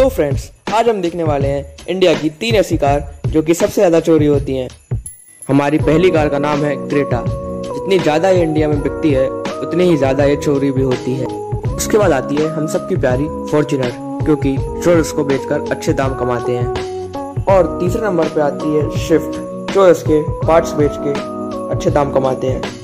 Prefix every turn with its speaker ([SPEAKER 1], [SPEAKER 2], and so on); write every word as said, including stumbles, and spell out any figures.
[SPEAKER 1] तो फ्रेंड्स, आज हम देखने वाले हैं इंडिया की तीन ऐसी कार जो कि सबसे ज्यादा चोरी होती हैं। हमारी पहली कार का नाम है क्रेटा। जितनी ज्यादा ये इंडिया में बिकती है उतनी ही ज्यादा ये चोरी भी होती है। उसके बाद आती है हम सबकी प्यारी फॉर्च्यूनर, क्योंकि चोर उसको बेचकर अच्छे दाम कमाते हैं। और तीसरे नंबर पे आती है स्विफ्ट, जो इसके पार्ट्स बेच के अच्छे दाम कमाते हैं।